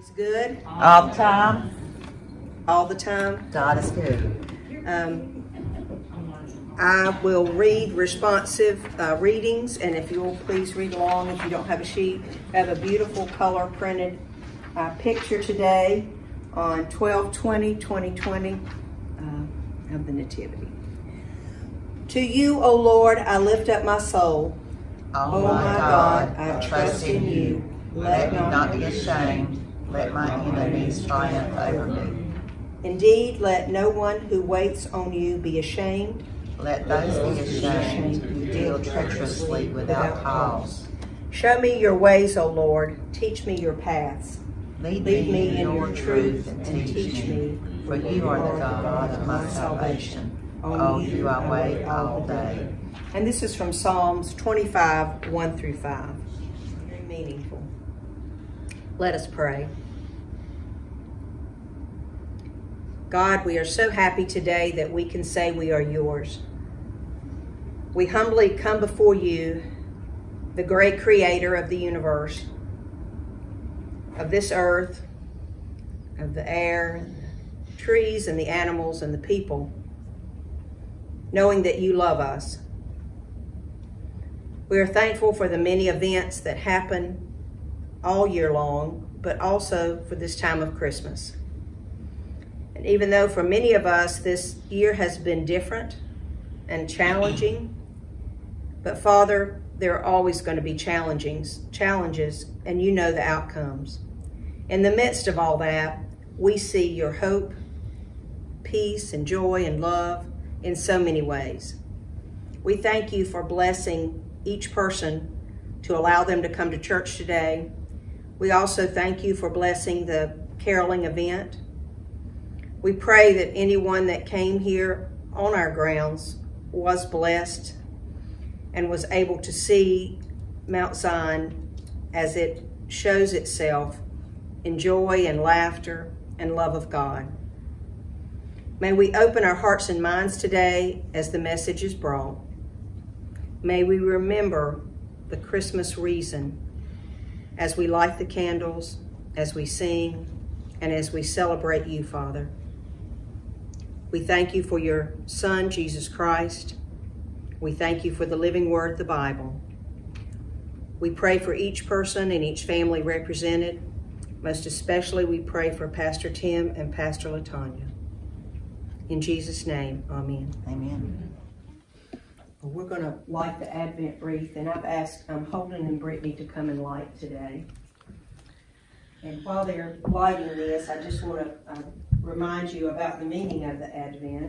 is good. All the time. All the time. God is good. I will read responsive readings, and if you'll please read along if you don't have a sheet. I have a beautiful color printed picture today on 12/20/2020 of the Nativity. To you, O Lord, I lift up my soul. Oh my God, I trust in you. Let me not be ashamed. Let my enemies triumph over me. Indeed, let no one who waits on you be ashamed. Let those be ashamed who deal treacherously without cause. Show me your ways, O Lord. Teach me your paths. Lead me in your truth and teach me, for you are the God of my salvation. On you I wait all day. And this is from Psalms 25, 1 through 5. Very meaningful. Let us pray. God, we are so happy today that we can say we are yours. We humbly come before you, the great creator of the universe, of this earth, of the air, the trees and the animals and the people, knowing that you love us. We are thankful for the many events that happen all year long, but also for this time of Christmas. And even though for many of us this year has been different and challenging, but Father, there are always going to be challenges, and you know the outcomes. In the midst of all that, we see your hope, peace, and joy and love in so many ways. We thank you for blessing each person to allow them to come to church today. We also thank you for blessing the caroling event. We pray that anyone that came here on our grounds was blessed and was able to see Mount Zion as it shows itself in joy and laughter and love of God. May we open our hearts and minds today as the message is brought. May we remember the Christmas reason as we light the candles, as we sing, and as we celebrate you, Father. We thank you for your Son, Jesus Christ. We thank you for the living word, the Bible. We pray for each person and each family represented. Most especially, we pray for Pastor Tim and Pastor LaTanya. In Jesus' name, amen. Amen. We're going to light the Advent wreath, and I've asked Holden and Brittany to come and light today. And while they're lighting this, I just want to remind you about the meaning of the Advent.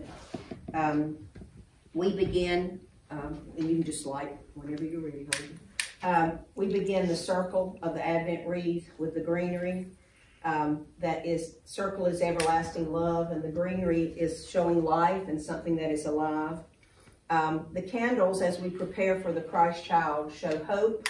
We begin, and you can just light whenever you're ready, Holden. We begin the circle of the Advent wreath with the greenery. Circle is everlasting love, and the greenery is showing life and something that is alive. The candles, as we prepare for the Christ child, show hope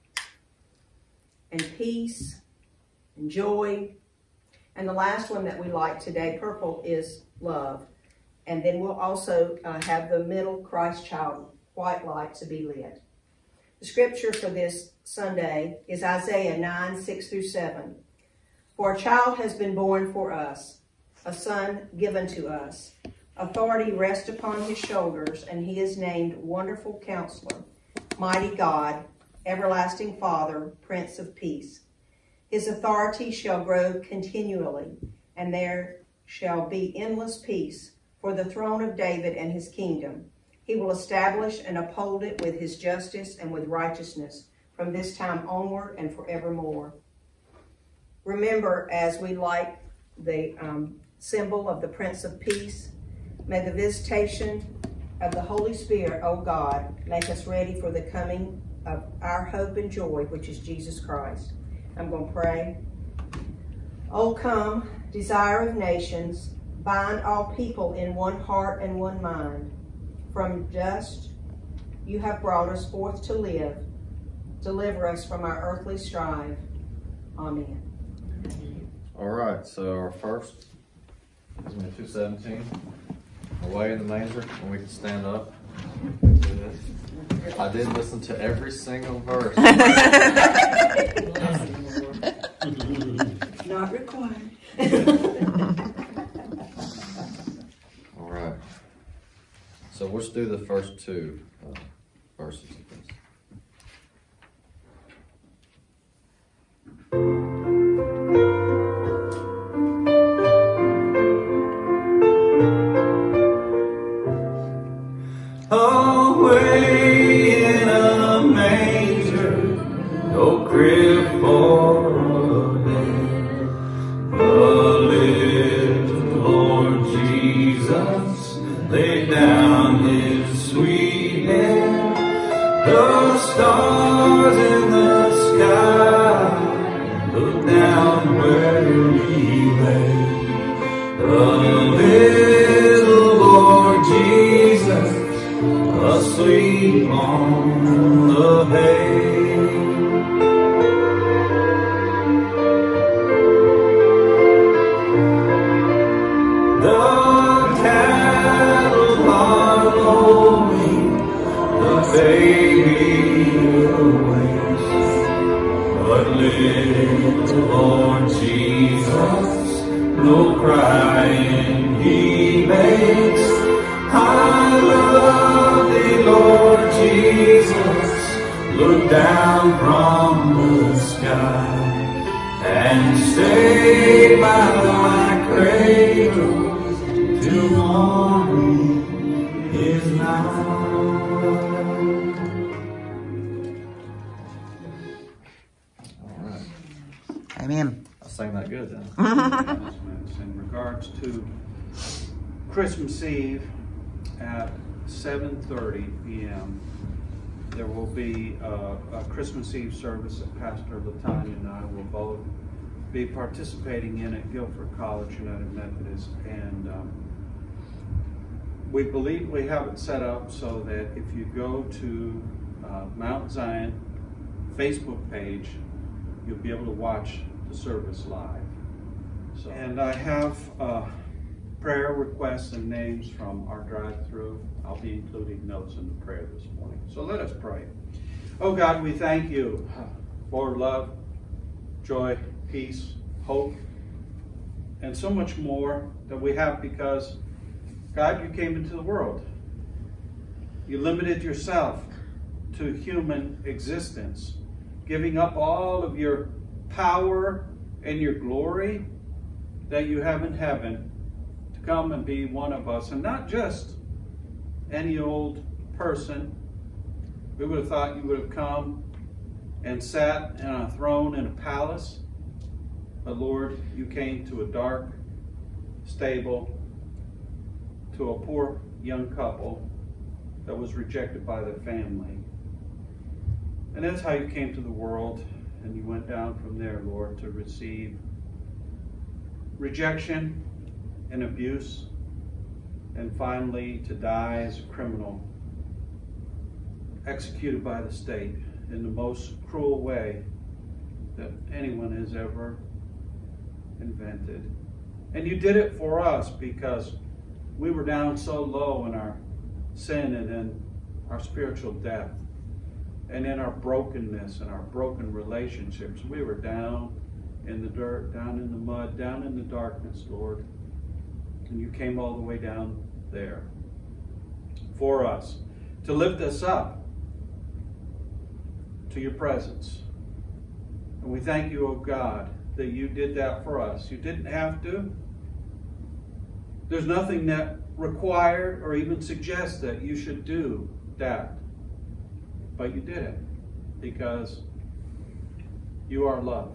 and peace and joy. And the last one that we light today, purple, is love. And then we'll also have the middle Christ child white light to be lit. The scripture for this Sunday is Isaiah 9, 6 through 7. For a child has been born for us, a son given to us. Authority rests upon his shoulders, and he is named Wonderful Counselor, Mighty God, Everlasting Father, Prince of Peace. His authority shall grow continually, and there shall be endless peace for the throne of David and his kingdom. He will establish and uphold it with his justice and with righteousness from this time onward and forevermore. Remember, as we light the symbol of the Prince of Peace, may the visitation of the Holy Spirit, O God, make us ready for the coming of our hope and joy, which is Jesus Christ. I'm going to pray. O come, desire of nations, bind all people in one heart and one mind. From dust you have brought us forth to live. Deliver us from our earthly strife. Amen. All right, so our first is in 217. Away in the manger, and we can stand up. I did listen to every single verse. Not required. All right. So let's do the first two verses of this. Away in a manger, no crib for a bed, the little Lord Jesus laid down his sweet head. The stars in the sky look down where he lay. The little Lord Jesus asleep on the hay. The cattle are lowing, the baby awakes, but little Lord Jesus, no crying he makes. I love thee, Lord Jesus, look down from the sky and stay by thy cradle till morning is nigh. All right. Amen. I sang that good then. Announcements in regards to Christmas Eve at 7:30 p.m. there will be a Christmas Eve service that Pastor Latanya and I will both be participating in at Guilford College United Methodist, and we believe we have it set up so that if you go to Mount Zion Facebook page, you'll be able to watch the service live. So, and I have prayer requests and names from our drive-through. I'll be including notes in the prayer this morning. So let us pray. Oh God, we thank you for love, joy, peace, hope, and so much more that we have because, God, you came into the world. You limited yourself to human existence, giving up all of your power and your glory that you have in heaven to come and be one of us, and not just any old person. We would have thought you would have come and sat on a throne in a palace, but Lord, you came to a dark stable, to a poor young couple that was rejected by their family. And that's how you came to the world, and you went down from there, Lord, to receive rejection and abuse, and finally to die as a criminal, executed by the state in the most cruel way that anyone has ever invented. And you did it for us because we were down so low in our sin and in our spiritual death and in our brokenness and our broken relationships. We were down in the dirt, down in the mud, down in the darkness, Lord. And you came all the way down there for us to lift us up to your presence. And we thank you, oh God, that you did that for us. You didn't have to. There's nothing that required or even suggests that you should do that. But you did it because you are love.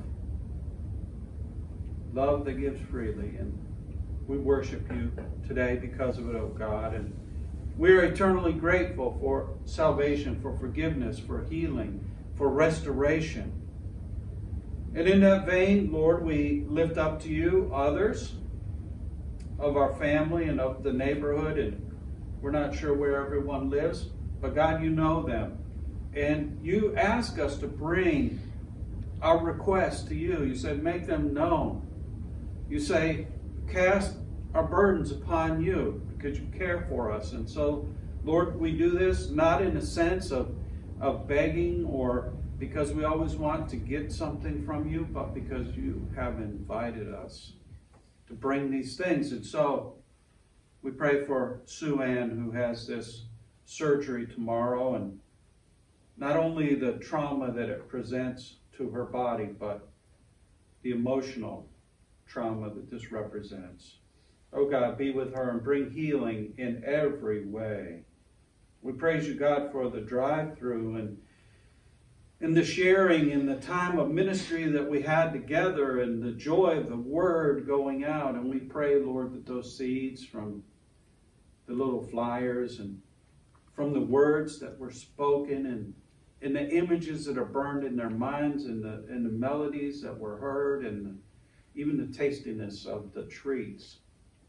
Love that gives freely. And we worship you today because of it, oh God. And we're eternally grateful for salvation, for forgiveness, for healing, for restoration. And in that vein, Lord, we lift up to you others of our family and of the neighborhood, and we're not sure where everyone lives, but God, you know them. And you ask us to bring our requests to you. You said, make them known. You say, cast our burdens upon you because you care for us. And so, Lord, we do this not in a sense of begging or because we always want to get something from you, but because you have invited us to bring these things. And so we pray for Sue Ann, who has this surgery tomorrow, and not only the trauma that it presents to her body, but the emotional trauma that this represents. Oh God, be with her and bring healing in every way. We praise you, God, for the drive-through and in the sharing, in the time of ministry that we had together, and the joy of the word going out. And we pray, Lord, that those seeds from the little flyers and from the words that were spoken and the images that are burned in their minds and the melodies that were heard and even the tastiness of the treats,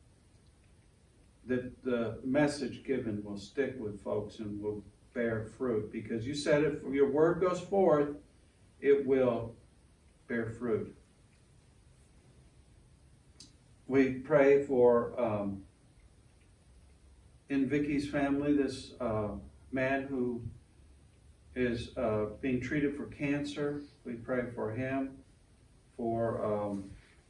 that the message given will stick with folks and will bear fruit, because you said if your word goes forth, it will bear fruit. We pray for in Vicky's family, this man who is being treated for cancer. We pray for him, for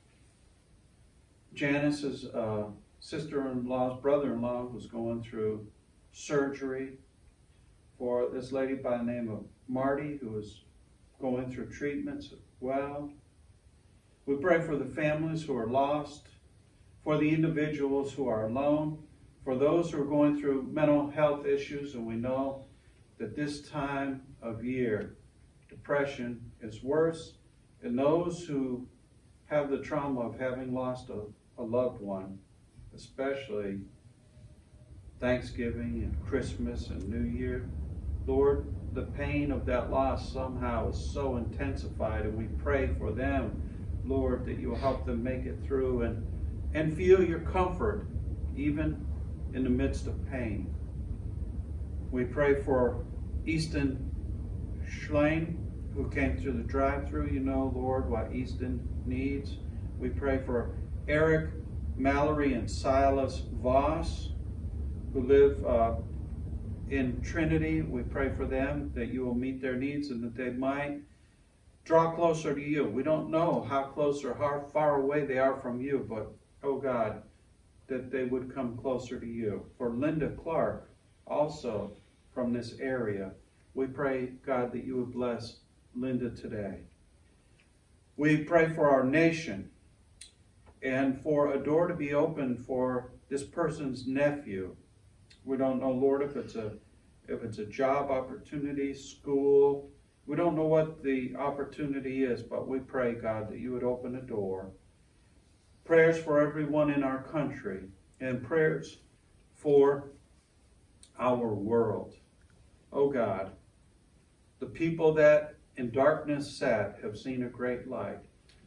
Janice's sister-in-law's brother-in-law who's going through surgery, for this lady by the name of Marty who is going through treatments as well. We pray for the families who are lost, for the individuals who are alone, for those who are going through mental health issues, and we know that this time of year, depression is worse, and those who have the trauma of having lost a loved one, especially Thanksgiving and Christmas and New Year. Lord, the pain of that loss somehow is so intensified, and we pray for them, Lord, that you'll help them make it through and feel your comfort even in the midst of pain. We pray for Easton Schlein, who came through the drive-through. You know, Lord, what Easton needs. We pray for Eric, Mallory, and Silas Voss, who live in Trinity. We pray for them, that you will meet their needs and that they might draw closer to you. We don't know how close or how far away they are from you, but, oh God, that they would come closer to you. For Linda Clark, also from this area, we pray, God, that you would bless Linda today. We pray for our nation and for a door to be opened for this person's nephew. We don't know, Lord, if it's a job opportunity, school. We don't know what the opportunity is, but we pray, God, that you would open a door. Prayers for everyone in our country, and prayers for our world. Oh God, the people that in darkness sat have seen a great light.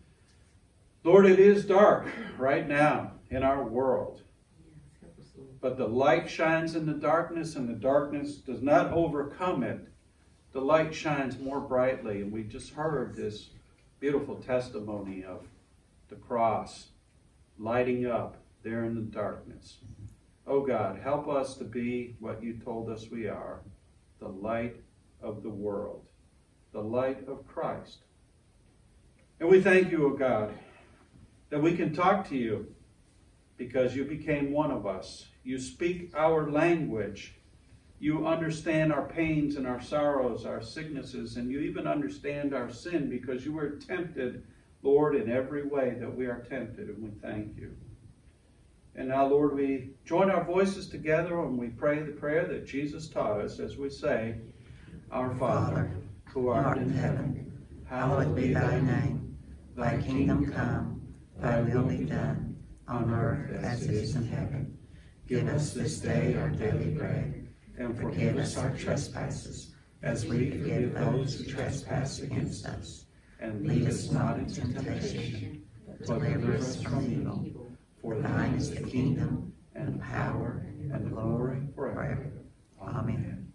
Lord, it is dark right now in our world, but the light shines in the darkness, and the darkness does not overcome it. The light shines more brightly, and we just heard this beautiful testimony of the cross lighting up there in the darkness. Oh God, help us to be what you told us we are, the light of the world, the light of Christ. And we thank you, oh God, that we can talk to you because you became one of us. You speak our language. You understand our pains and our sorrows, our sicknesses, and you even understand our sin because you were tempted, Lord, in every way that we are tempted, and we thank you. And now, Lord, we join our voices together and we pray the prayer that Jesus taught us as we say, Our Father, who art in heaven, hallowed be thy name. Thy kingdom come, thy will be done, on earth as it is in heaven. Give us this day our daily bread, and forgive us our trespasses, as we forgive those who trespass against us. And lead us not into temptation, but deliver us from evil. For thine is the kingdom, and the power, and the glory forever. Amen.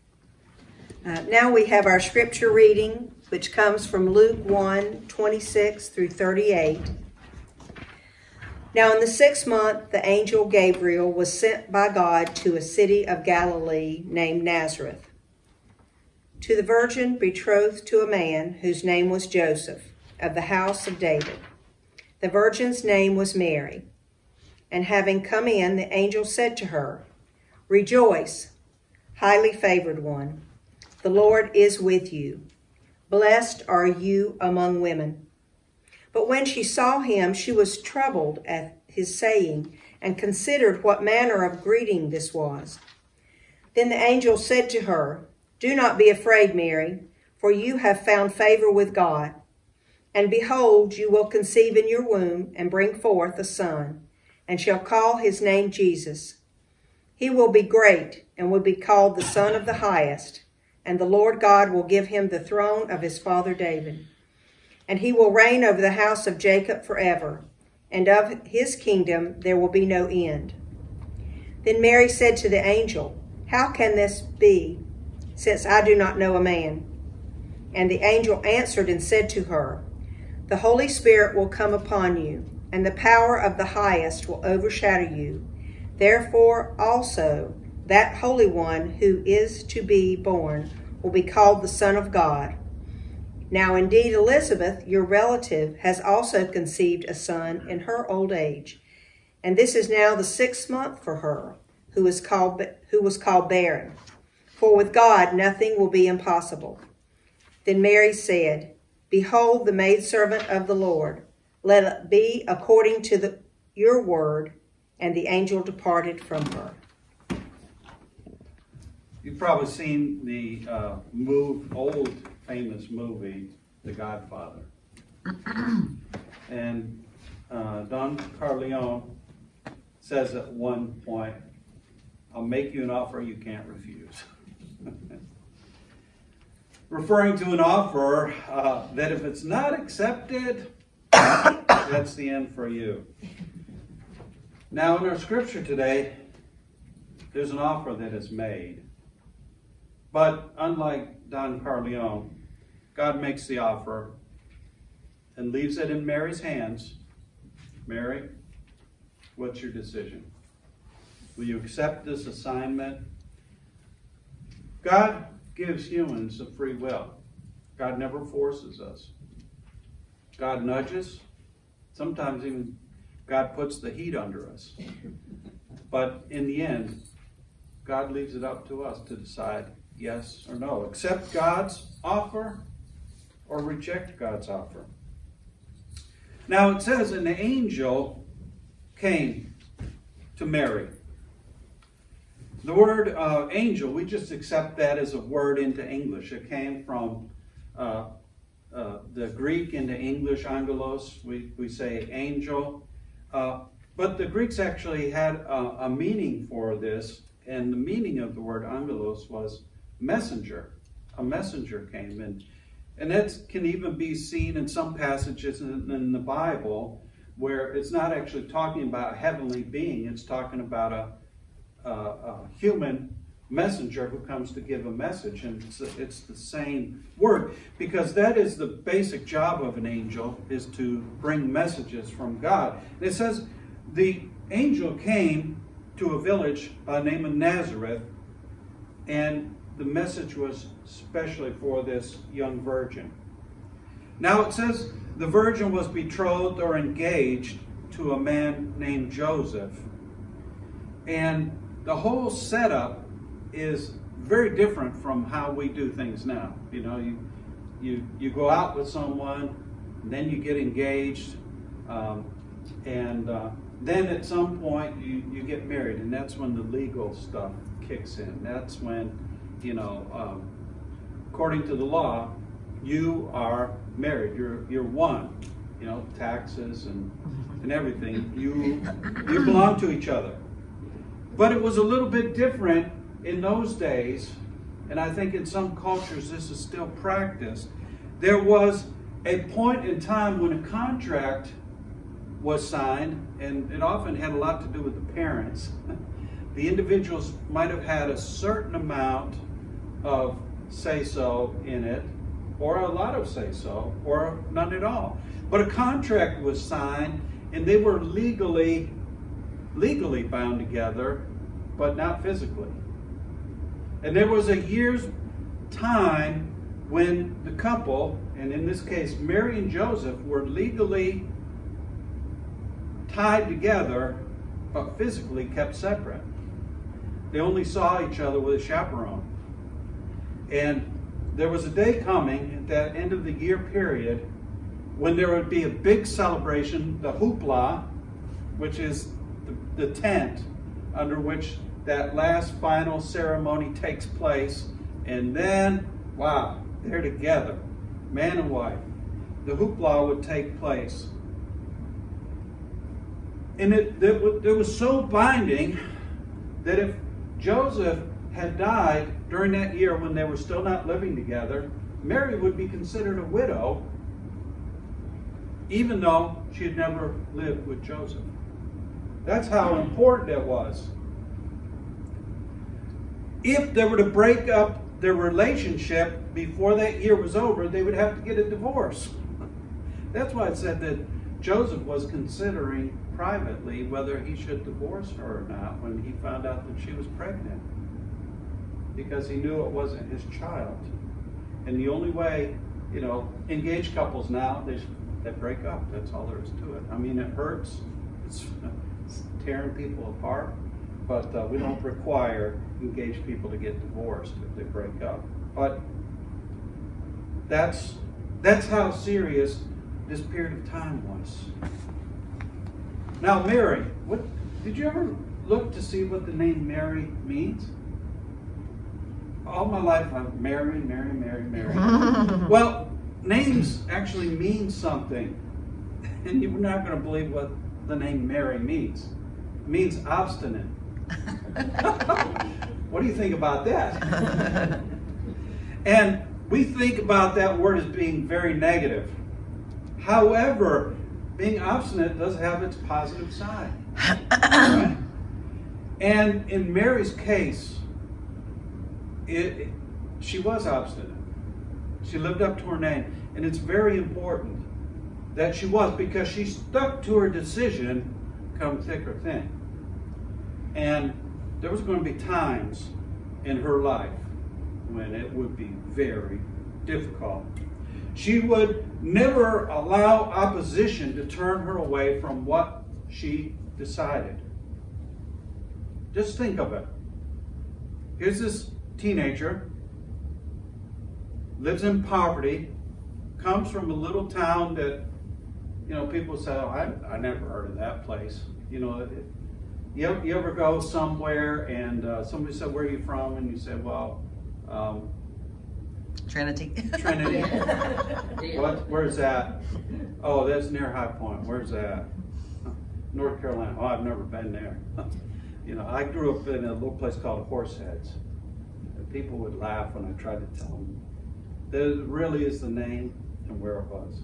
Now we have our scripture reading, which comes from Luke 1:26 through 38. Now in the 6th month, the angel Gabriel was sent by God to a city of Galilee named Nazareth, To the virgin betrothed to a man whose name was Joseph, of the house of David. The virgin's name was Mary. And having come in, the angel said to her, Rejoice, highly favored one. The Lord is with you. Blessed are you among women. But when she saw him, she was troubled at his saying, and considered what manner of greeting this was. Then the angel said to her, Do not be afraid, Mary, for you have found favor with God. And behold, you will conceive in your womb and bring forth a son, and shall call his name Jesus. He will be great and will be called the Son of the Highest, and the Lord God will give him the throne of his father David. And he will reign over the house of Jacob forever, and of his kingdom there will be no end. Then Mary said to the angel, How can this be, since I do not know a man? And the angel answered and said to her, The Holy Spirit will come upon you, and the power of the Highest will overshadow you. Therefore also that Holy One who is to be born will be called the Son of God. Now indeed Elizabeth, your relative, has also conceived a son in her old age, and this is now the 6th month for her, who was called barren. For with God nothing will be impossible. Then Mary said, Behold the maidservant of the Lord. Let it be according to your word. And the angel departed from her. You've probably seen the old famous movie, The Godfather. And Don Corleone says at one point, I'll make you an offer you can't refuse. Referring to an offer that if it's not accepted, that's the end for you. Now in our scripture today, there's an offer that is made. But unlike Don Corleone, God makes the offer and leaves it in Mary's hands. Mary, what's your decision? Will you accept this assignment? God gives humans a free will. God never forces us. God nudges. Sometimes even God puts the heat under us. But in the end, God leaves it up to us to decide yes or no. Accept God's offer or reject God's offer. Now it says an angel came to Mary. The word angel, we just accept that as a word into English. It came from the Greek into English, angelos. We say angel. But the Greeks actually had a meaning for this, and the meaning of the word angelos was messenger. A messenger came in. And that can even be seen in some passages in the Bible where it's not actually talking about a heavenly being, it's talking about a human messenger who comes to give a message, and it's the same word, because that is the basic job of an angel, is to bring messages from God. It says the angel came to a village by the name of Nazareth, and the message was especially for this young virgin. Now it says the virgin was betrothed or engaged to a man named Joseph, and the whole setup is very different from how we do things now. You know, you go out with someone, and then you get engaged, and then at some point you get married, and that's when the legal stuff kicks in. That's when, you know, according to the law, you are married. You're one. You know, taxes and everything. You belong to each other. But it was a little bit different in those days, and I think in some cultures this is still practiced. There was a point in time when a contract was signed, and it often had a lot to do with the parents. The individuals might have had a certain amount of say-so in it, or a lot of say-so, or none at all. But a contract was signed, and they were legally bound together, but not physically. And there was a year's time when the couple, and in this case Mary and Joseph, were legally tied together but physically kept separate. They only saw each other with a chaperone. And there was a day coming at that end of the year period when there would be a big celebration, the hoopla, which is the tent under which that last final ceremony takes place. And then, wow, they're together, man and wife. The hoopla would take place. And it was so binding that if Joseph had died during that year when they were still not living together, Mary would be considered a widow, even though she had never lived with Joseph. That's how important it was. If they were to break up their relationship before that year was over, they would have to get a divorce. That's why it said that Joseph was considering privately whether he should divorce her or not when he found out that she was pregnant, because he knew it wasn't his child. And the only way, engaged couples now, they break up. That's all there is to it. I mean, it hurts. It's tearing people apart, but we don't require engaged people to get divorced if they break up. But that's how serious this period of time was. Now, Mary, did you ever look to see what the name Mary means? All my life, I've Mary. Well, names actually mean something, and you're not going to believe what the name Mary means. It means obstinate. What do you think about that? And we think about that word as being very negative. However, being obstinate does have its positive side. Right? And in Mary's case, she was obstinate. She lived up to her name. And it's very important that she was, because she stuck to her decision, come thick or thin. And there was going to be times in her life when it would be very difficult. She would never allow opposition to turn her away from what she decided. Just think of it. Here's this teenager, lives in poverty, comes from a little town that, people say, oh, I never heard of that place. You ever go somewhere and somebody said, where are you from? And you say, well, Trinity. Trinity. What? Where's that? Oh, that's near High Point. Where's that? North Carolina. Oh, I've never been there. I grew up in a little place called Horseheads. And people would laugh when I tried to tell them that it really is the name and where it was.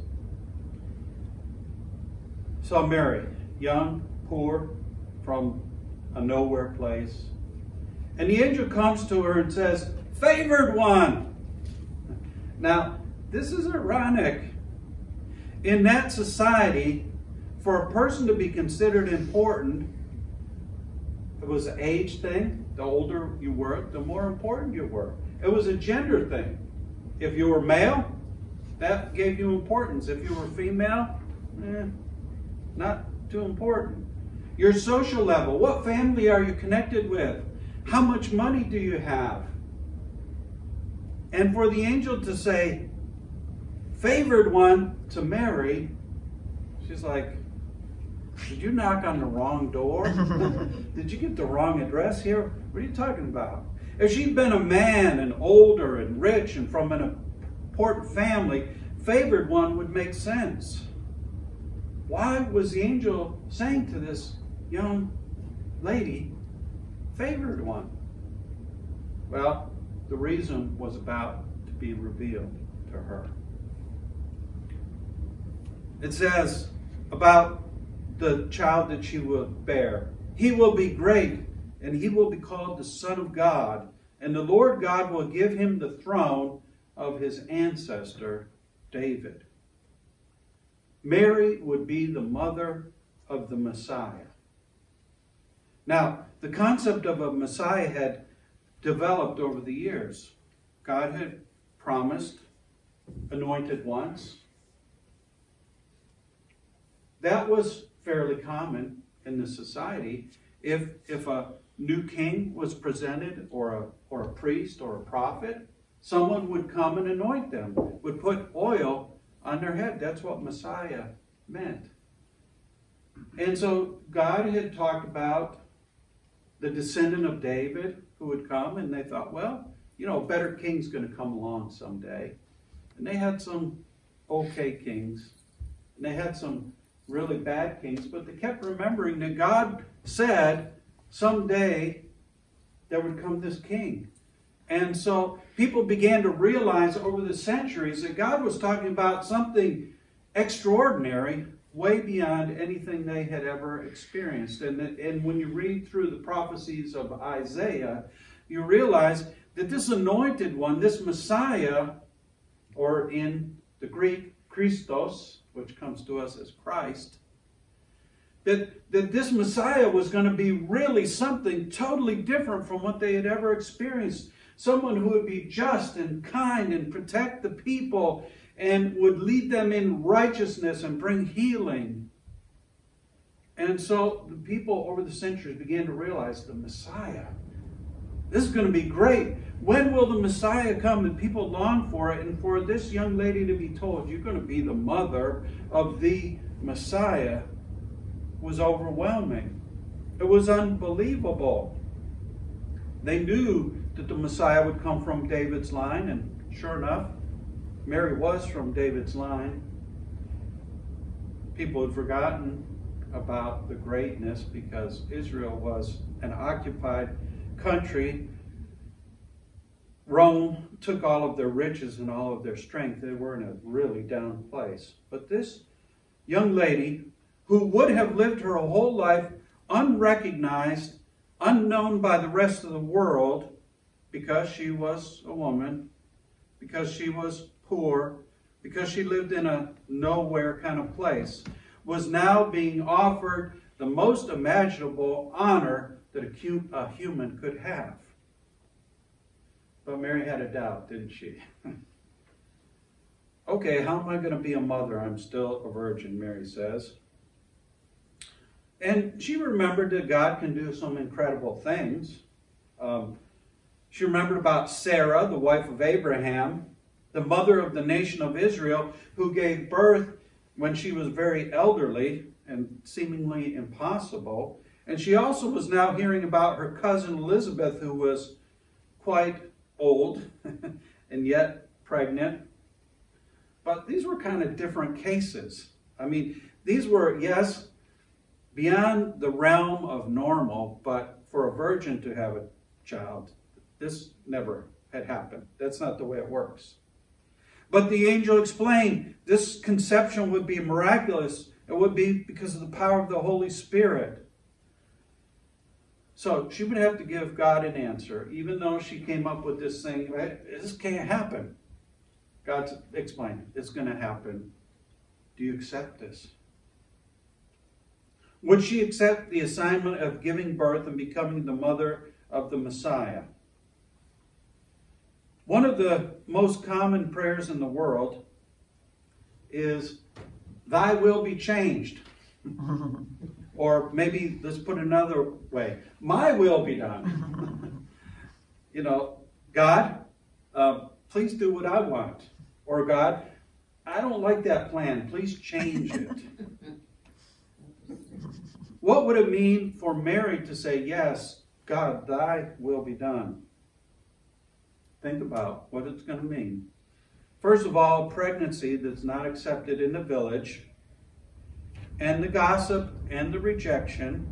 So Mary, young, poor, from a nowhere place. And the angel comes to her and says, favored one. Now, this is ironic. In that society, for a person to be considered important, it was an age thing. The older you were, the more important you were. It was a gender thing. If you were male, that gave you importance. If you were female, not too important. Your social level, what family are you connected with? How much money do you have? And for the angel to say, favored one to Mary, she's like, did you knock on the wrong door? Did you get the wrong address here? What are you talking about? If she'd been a man and older and rich and from an important family, favored one would make sense. Why was the angel saying to this young lady, favored one? Well, the reason was about to be revealed to her. It says about the child that she will bear, he will be great, and he will be called the Son of God, and the Lord God will give him the throne of his ancestor David. Mary would be the mother of the Messiah. Now, the concept of a Messiah had developed over the years. God had promised anointed ones. That was fairly common in the society. If a new king was presented, or a priest or a prophet, someone would come and anoint them, would put oil on their head. That's what Messiah meant. And so God had talked about the descendant of David who would come, and they thought, well, you know, a better king's going to come along someday. And they had some okay kings, and they had some really bad kings, but they kept remembering that God said someday there would come this king. And so people began to realize over the centuries that God was talking about something extraordinary, way beyond anything they had ever experienced. And when you read through the prophecies of Isaiah, you realize that this anointed one, this Messiah, or in the Greek, Christos, which comes to us as Christ, that this Messiah was going to be really something totally different from what they had ever experienced. Someone who would be just and kind and protect the people and would lead them in righteousness and bring healing. And so the people over the centuries began to realize the Messiah, this is going to be great. When will the Messiah come? And people long for it. And for this young lady to be told, you're going to be the mother of the Messiah, was overwhelming. It was unbelievable. They knew that the Messiah would come from David's line, and sure enough, Mary was from David's line. People had forgotten about the greatness because Israel was an occupied country. Rome took all of their riches and all of their strength. They were in a really down place. But this young lady, who would have lived her whole life unrecognized, unknown by the rest of the world, because she was a woman, because she was poor, because she lived in a nowhere kind of place, was now being offered the most imaginable honor that a human could have. But Mary had a doubt, didn't she? Okay, how am I going to be a mother? I'm still a virgin, Mary says. And she remembered that God can do some incredible things. She remembered about Sarah, the wife of Abraham, the mother of the nation of Israel, who gave birth when she was very elderly and seemingly impossible. And she also was now hearing about her cousin Elizabeth, who was quite old and yet pregnant. But these were kind of different cases. I mean, these were, yes, beyond the realm of normal, but for a virgin to have a child, this never had happened. That's not the way it works. But the angel explained this conception would be miraculous. It would be because of the power of the Holy Spirit. So she would have to give God an answer, even though she came up with this thing, this can't happen. God explained, it's going to happen. Do you accept this? Would she accept the assignment of giving birth and becoming the mother of the Messiah? One of the most common prayers in the world is, "Thy will be changed." Or maybe, let's put it another way, "My will be done." You know, God, please do what I want. Or God, I don't like that plan. Please change it. What would it mean for Mary to say, yes, God, thy will be done? Think about what it's going to mean. First of all, pregnancy that's not accepted in the village, and the gossip and the rejection.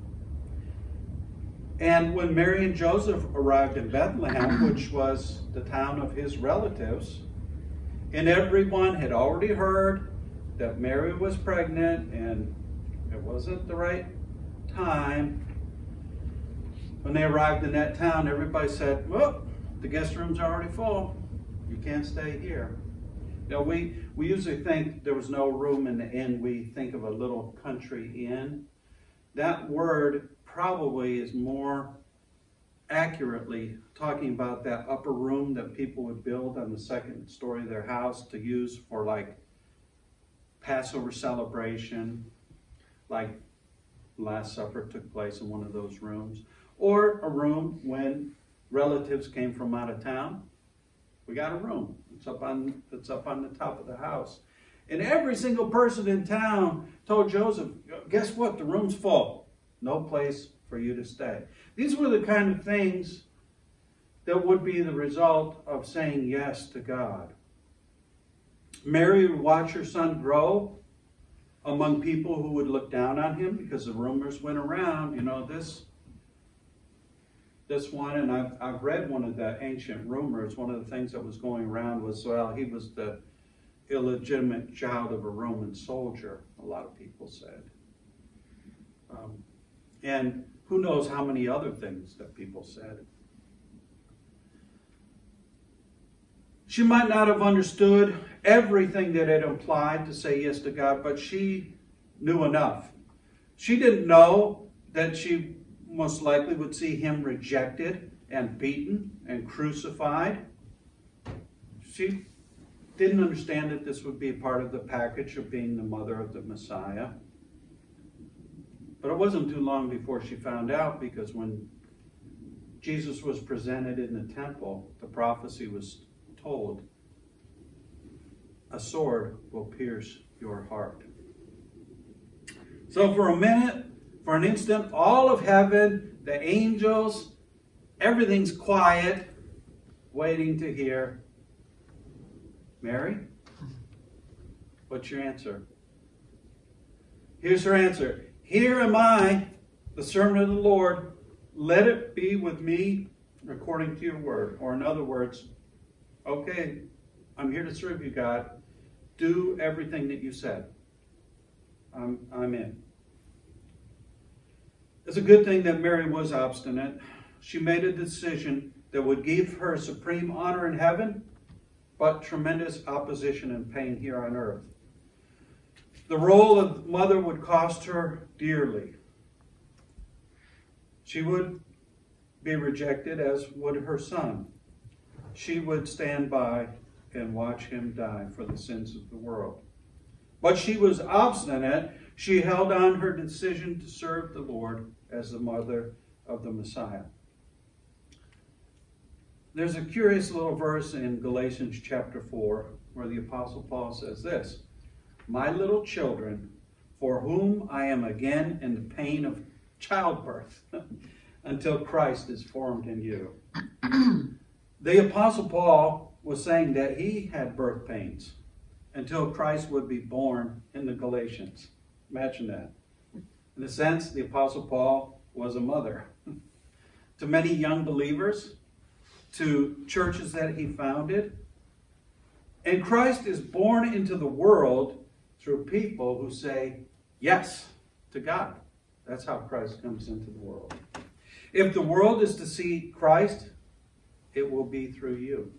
And when Mary and Joseph arrived in Bethlehem, which was the town of his relatives, and everyone had already heard that Mary was pregnant and it wasn't the right time. When they arrived in that town, everybody said, well, the guest room's already full. You can't stay here. You know, we usually think there was no room in the inn. We think of a little country inn. That word probably is more accurately talking about that upper room that people would build on the second story of their house to use for like Passover celebration, like Last Supper took place in one of those rooms, or a room when relatives came from out of town. We got a room. It's up on the top of the house. And every single person in town told Joseph, guess what? The room's full. No place for you to stay. These were the kind of things that would be the result of saying yes to God. Mary would watch her son grow among people who would look down on him because the rumors went around, you know, this one, and I've read one of the ancient rumors. One of the things that was going around was, well, he was the illegitimate child of a Roman soldier, a lot of people said. And who knows how many other things that people said. She might not have understood everything that it implied to say yes to God, but she knew enough. She didn't know that she most likely would see him rejected and beaten and crucified. She didn't understand that this would be part of the package of being the mother of the Messiah. But it wasn't too long before she found out, because when Jesus was presented in the temple, the prophecy was told, a sword will pierce your heart. So for a minute, for an instant, all of heaven, the angels, everything's quiet, waiting to hear, Mary, what's your answer? Here's her answer. Here am I, the servant of the Lord. Let it be with me according to your word. Or in other words, okay, I'm here to serve you, God. Do everything that you said. I'm in. It's a good thing that Mary was obstinate. She made a decision that would give her supreme honor in heaven, but tremendous opposition and pain here on earth. The role of mother would cost her dearly. She would be rejected, as would her son. She would stand by and watch him die for the sins of the world. But she was obstinate. She held on her decision to serve the Lord as the mother of the Messiah. There's a curious little verse in Galatians chapter 4 where the Apostle Paul says this, my little children, for whom I am again in the pain of childbirth, until Christ is formed in you. The Apostle Paul was saying that he had birth pains until Christ would be born in the Galatians. Imagine that. In a sense, the Apostle Paul was a mother to many young believers, to churches that he founded. And Christ is born into the world through people who say yes to God. That's how Christ comes into the world. If the world is to see Christ, it will be through you.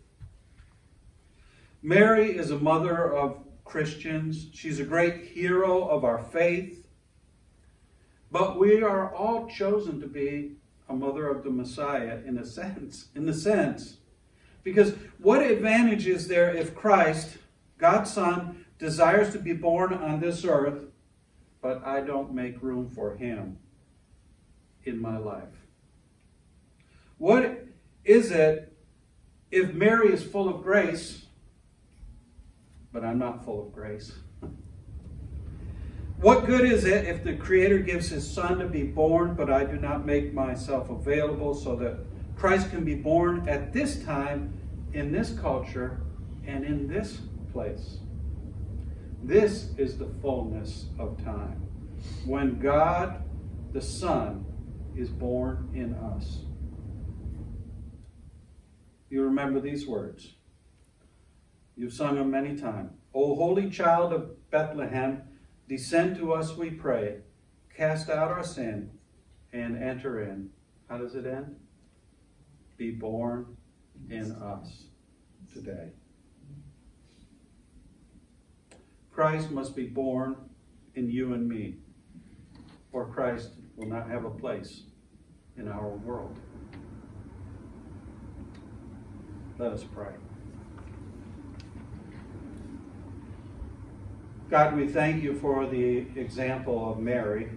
Mary is a mother of Christians. She's a great hero of our faith. But we are all chosen to be a mother of the Messiah in the sense. Because what advantage is there if Christ, God's Son, desires to be born on this earth, but I don't make room for him in my life? What is it if Mary is full of grace, but I'm not full of grace? What good is it if the Creator gives his Son to be born, but I do not make myself available so that Christ can be born at this time, in this culture, and in this place? This is the fullness of time, when God, the Son, is born in us. You remember these words. You've sung them many times. O holy child of Bethlehem, descend to us, we pray. Cast out our sin and enter in. How does it end? Be born in us today. Christ must be born in you and me, or Christ will not have a place in our world. Let us pray. God, we thank you for the example of Mary.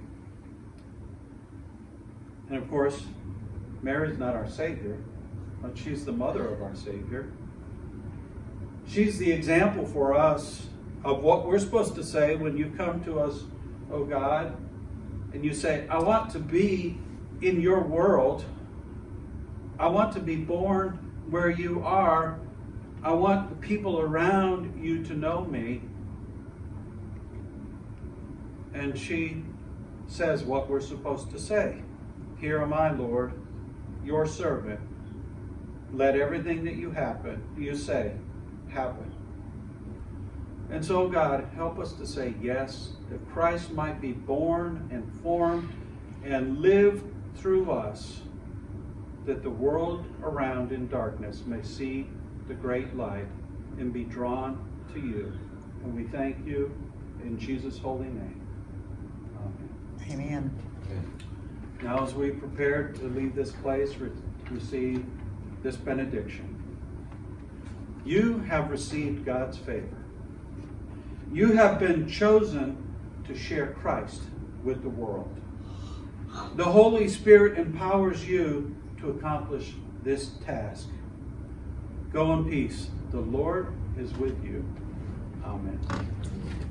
And of course, Mary's not our Savior, but she's the mother of our Savior. She's the example for us of what we're supposed to say when you come to us, oh God, and you say, I want to be in your world. I want to be born where you are. I want the people around you to know me. And she says what we're supposed to say. Here am I, Lord, your servant. Let everything that you say happen. And so, God, help us to say yes, that Christ might be born and formed and live through us, that the world around in darkness may see the great light and be drawn to you. And we thank you in Jesus' holy name. Amen. Now, as we prepare to leave this place, receive this benediction. You have received God's favor. You have been chosen to share Christ with the world. The Holy Spirit empowers you to accomplish this task. Go in peace. The Lord is with you. Amen.